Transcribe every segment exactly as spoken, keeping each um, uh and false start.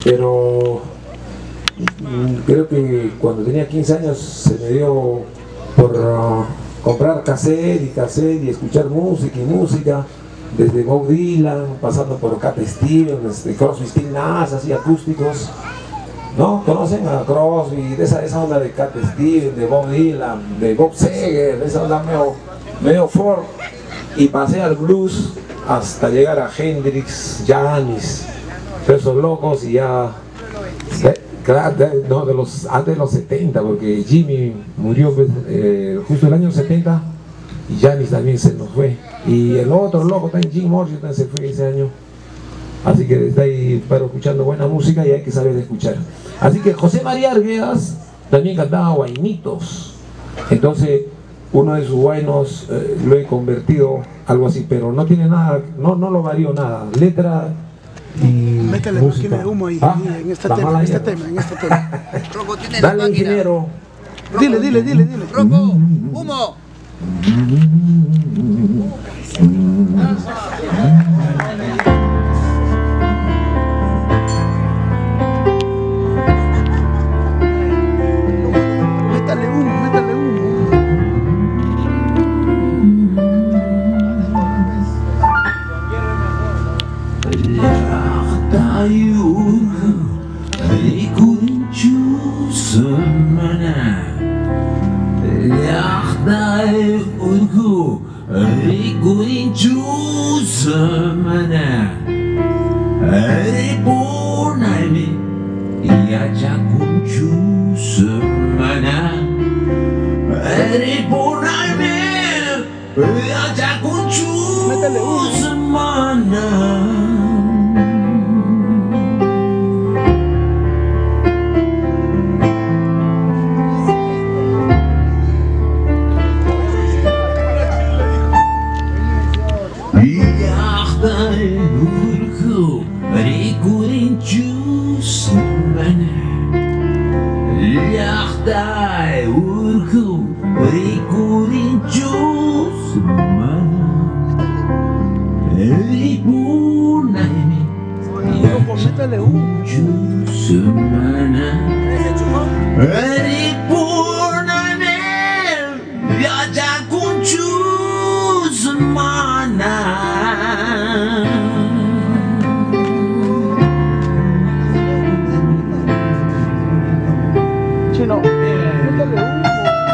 pero creo que cuando tenía quince años se me dio por uh, comprar cassette y cassette y escuchar música y música, desde Bob Dylan, pasando por Cat Stevens, de Crosby, Stills, Nash, así acústicos, ¿no? ¿Conocen a Crosby? De esa, esa onda de Cat Stevens, de Bob Dylan, de Bob Seger, de esa onda medio, medio folk, y pasé al blues hasta llegar a Hendrix, Janis, esos locos, y ya, eh, claro, de, no, de los, antes de los setenta, porque Jimmy murió pues, eh, justo el año setenta, y Janis también se nos fue, y el otro loco también, Jim Morrison, se fue ese año. Así que está ahí, pero escuchando buena música y hay que saber escuchar. Así que José María Arguedas también cantaba guainitos. Entonces, uno de sus guainos eh, lo he convertido algo así, pero no tiene nada, no, no lo varío nada. Letra y métele música. máquina de humo ahí, ¿Ah? en este tema, en este tema, en este tema. Rocco, tiene Dale, la máquina. ingeniero. Dile, dile, dile, dile. Rocco, humo. Métale humo, métale humo. Métele humo. Métele humo. Chino, métele humo.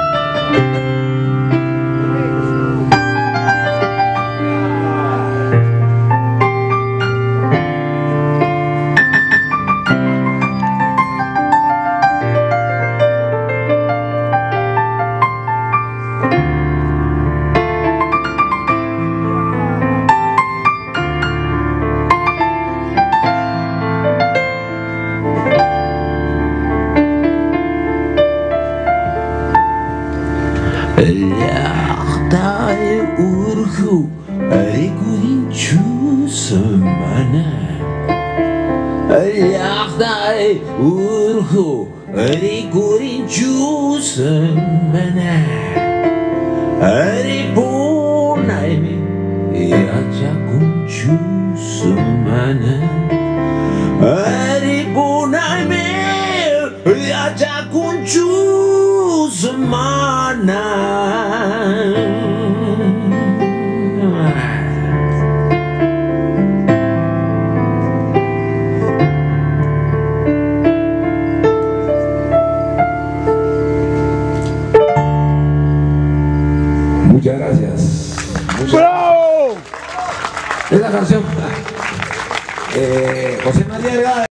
Muchas gracias. Muchas ¡Bravo! Esa canción, eh, José María Arguedas.